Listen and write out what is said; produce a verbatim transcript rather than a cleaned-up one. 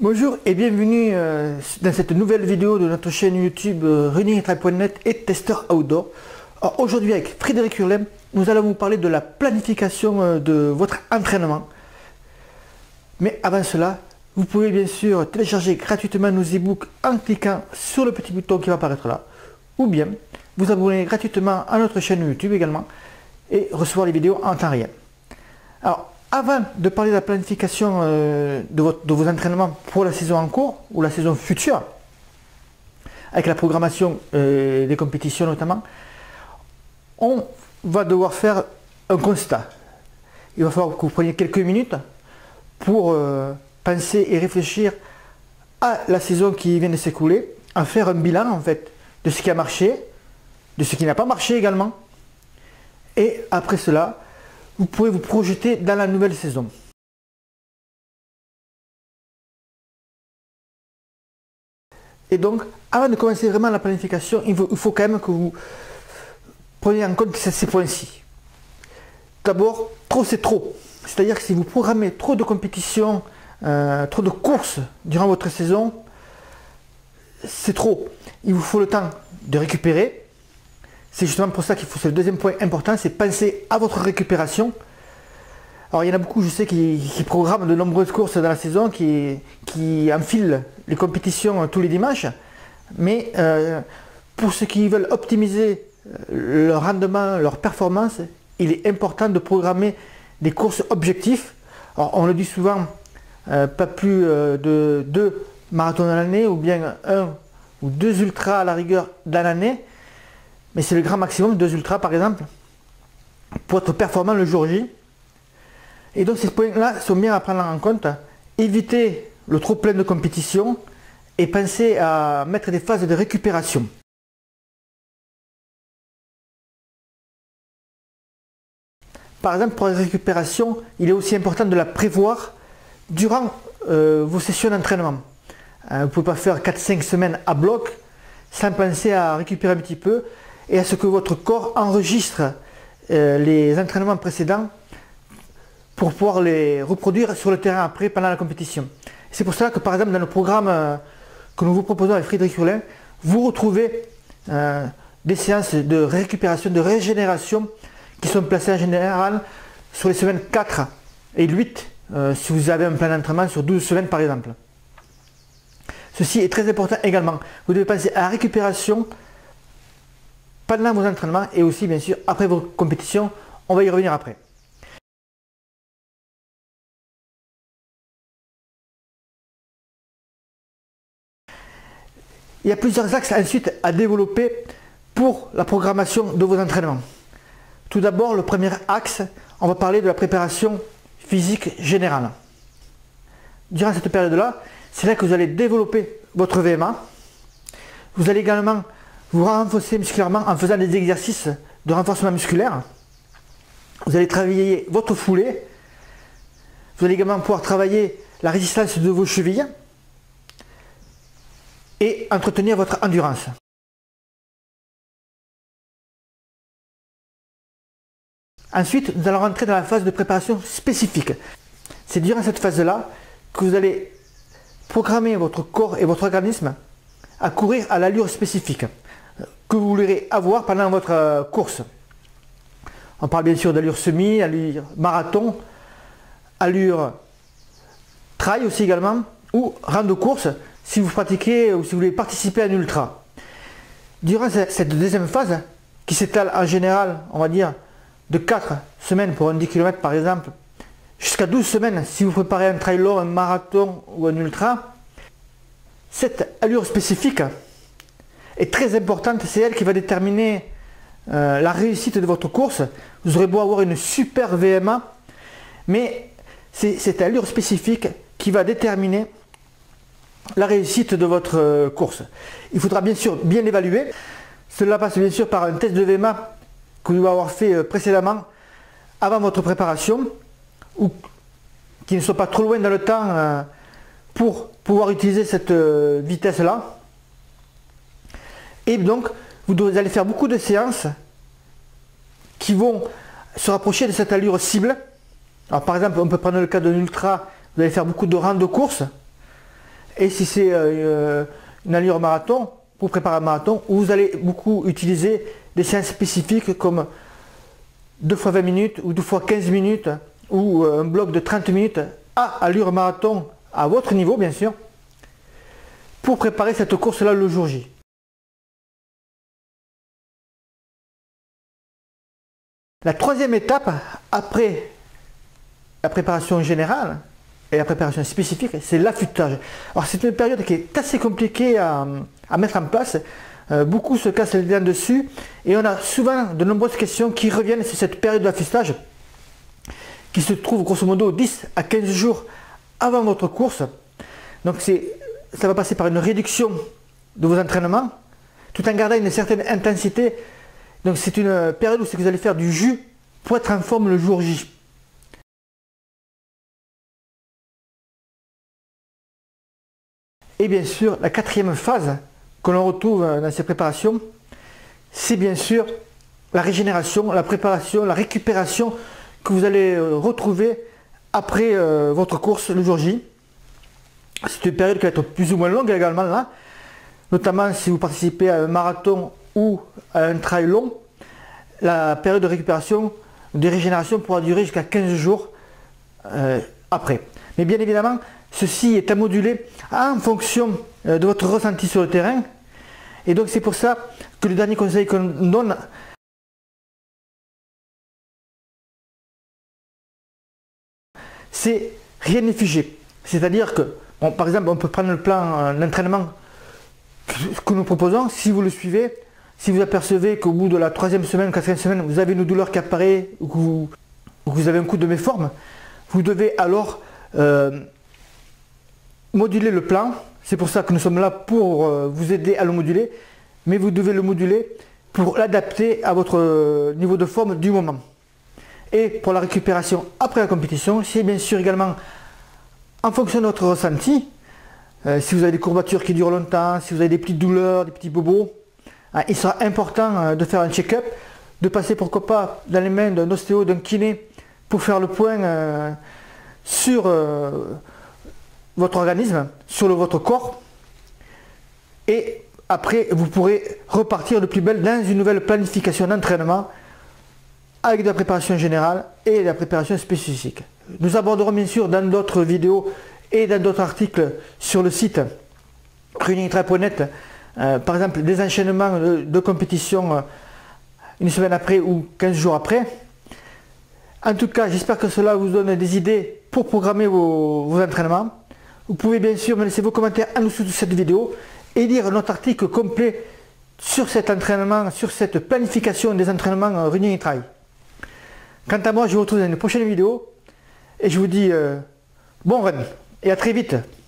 Bonjour et bienvenue euh, dans cette nouvelle vidéo de notre chaîne YouTube euh, running trail point net et testeur outdoor. Aujourd'hui avec Frédéric Hurlem, nous allons vous parler de la planification euh, de votre entraînement. Mais avant cela, vous pouvez bien sûr télécharger gratuitement nos e-books en cliquant sur le petit bouton qui va apparaître là, ou bien vous abonner gratuitement à notre chaîne YouTube également et recevoir les vidéos en temps réel. Alors, avant de parler de la planification euh, de, votre, de vos entraînements pour la saison en cours ou la saison future, avec la programmation euh, des compétitions notamment, on va devoir faire un constat. Il va falloir que vous preniez quelques minutes pour euh, penser et réfléchir à la saison qui vient de s'écouler, à faire un bilan en fait de ce qui a marché, de ce qui n'a pas marché également, et après cela, vous pouvez vous projeter dans la nouvelle saison. Et donc, avant de commencer vraiment la planification, il faut, il faut quand même que vous preniez en compte ces points-ci. D'abord, trop c'est trop. C'est-à-dire que si vous programmez trop de compétitions, euh, trop de courses durant votre saison, c'est trop. Il vous faut le temps de récupérer. C'est justement pour ça qu'il faut, c'est le deuxième point important, c'est penser à votre récupération. Alors il y en a beaucoup, je sais, qui, qui programment de nombreuses courses dans la saison, qui, qui enfilent les compétitions tous les dimanches. Mais euh, pour ceux qui veulent optimiser leur rendement, leur performance, il est important de programmer des courses objectifs. Alors on le dit souvent, euh, pas plus euh, de deux marathons dans l'année, ou bien un ou deux ultras à la rigueur dans l'année. Mais c'est le grand maximum, deux ultras par exemple, pour être performant le jour J. Et donc ces points-là sont bien à prendre en compte. Éviter le trop plein de compétition et penser à mettre des phases de récupération. Par exemple, pour la récupération, il est aussi important de la prévoir durant euh, vos sessions d'entraînement. Euh, vous ne pouvez pas faire quatre cinq semaines à bloc sans penser à récupérer un petit peu et à ce que votre corps enregistre euh, les entraînements précédents pour pouvoir les reproduire sur le terrain après pendant la compétition. C'est pour cela que par exemple dans le programme euh, que nous vous proposons avec Frédéric Hurlem, vous retrouvez euh, des séances de récupération, de régénération qui sont placées en général sur les semaines quatre et huit euh, si vous avez un plan d'entraînement sur douze semaines par exemple. Ceci est très important également. Vous devez penser à la récupération pendant vos entraînements et aussi bien sûr après vos compétitions. On va y revenir après. Il y a plusieurs axes ensuite à développer pour la programmation de vos entraînements. Tout d'abord, le premier axe, on va parler de la préparation physique générale. Durant cette période-là, c'est là que vous allez développer votre V M A. Vous allez également vous renforcer musculairement en faisant des exercices de renforcement musculaire. Vous allez travailler votre foulée. Vous allez également pouvoir travailler la résistance de vos chevilles et entretenir votre endurance. Ensuite, nous allons rentrer dans la phase de préparation spécifique. C'est durant cette phase-là que vous allez programmer votre corps et votre organisme à courir à l'allure spécifique que vous voulez avoir pendant votre course. On parle bien sûr d'allure semi, allure marathon, allure trail aussi également, ou rang de course si vous pratiquez ou si vous voulez participer à un ultra. Durant cette deuxième phase, qui s'étale en général, on va dire, de quatre semaines pour un dix kilomètres par exemple, jusqu'à douze semaines si vous préparez un trail long, un marathon ou un ultra, cette allure spécifique est très importante, c'est elle qui va déterminer euh, la réussite de votre course. Vous aurez beau avoir une super V M A, mais c'est cette allure spécifique qui va déterminer la réussite de votre euh, course. Il faudra bien sûr bien l'évaluer. Cela passe bien sûr par un test de V M A que vous devez avoir fait euh, précédemment avant votre préparation, ou qui ne soit pas trop loin dans le temps euh, pour pouvoir utiliser cette euh, vitesse-là. Et donc, vous allez faire beaucoup de séances qui vont se rapprocher de cette allure cible. Alors, par exemple, on peut prendre le cas d'un ultra, vous allez faire beaucoup de rangs de course. et si c'est euh, une allure marathon, pour préparer un marathon, où vous allez beaucoup utiliser des séances spécifiques comme deux fois vingt minutes ou deux fois quinze minutes ou un bloc de trente minutes à allure marathon, à votre niveau bien sûr, pour préparer cette course-là le jour J. La troisième étape, après la préparation générale et la préparation spécifique, c'est l'affûtage. Alors c'est une période qui est assez compliquée à, à mettre en place. Euh, beaucoup se cassent les dents dessus et on a souvent de nombreuses questions qui reviennent sur cette période d'affûtage qui se trouve grosso modo dix à quinze jours avant votre course. Donc c'est, ça va passer par une réduction de vos entraînements tout en gardant une certaine intensité. Donc c'est une période où c'est que vous allez faire du jus pour être en forme le jour J. Et bien sûr, la quatrième phase que l'on retrouve dans ces préparations, c'est bien sûr la régénération, la préparation, la récupération que vous allez retrouver après euh, votre course le jour J. C'est une période qui va être plus ou moins longue également là, notamment si vous participez à un marathon ou à un trail long. La période de récupération, de régénération pourra durer jusqu'à quinze jours euh, après. Mais bien évidemment, ceci est à moduler en fonction euh, de votre ressenti sur le terrain. Et donc c'est pour ça que le dernier conseil qu'on donne, c'est rien n'est figé. C'est-à-dire que, bon, par exemple, on peut prendre le plan d'entraînement que, que nous proposons. Si vous le suivez, si vous apercevez qu'au bout de la troisième semaine, quatrième semaine, vous avez une douleur qui apparaît ou que vous, ou que vous avez un coup de méforme, vous devez alors euh, moduler le plan. C'est pour ça que nous sommes là pour euh, vous aider à le moduler, mais vous devez le moduler pour l'adapter à votre euh, niveau de forme du moment. Et pour la récupération après la compétition, c'est bien sûr également en fonction de votre ressenti. Euh, si vous avez des courbatures qui durent longtemps, si vous avez des petites douleurs, des petits bobos, hein, il sera important euh, de faire un check-up, de passer pourquoi pas dans les mains d'un ostéo, d'un kiné, pour faire le point euh, sur euh, votre organisme, sur le, votre corps. Et après, vous pourrez repartir de plus belle dans une nouvelle planification d'entraînement avec de la préparation générale et de la préparation spécifique. Nous aborderons bien sûr dans d'autres vidéos et dans d'autres articles sur le site running trail point net, euh, par exemple des enchaînements de, de compétition euh, une semaine après ou quinze jours après. En tout cas, j'espère que cela vous donne des idées pour programmer vos, vos entraînements. Vous pouvez bien sûr me laisser vos commentaires en dessous de cette vidéo et lire notre article complet sur cet entraînement, sur cette planification des entraînements running trail. Quant à moi, je vous retrouve dans une prochaine vidéo et je vous dis euh, bon run et à très vite.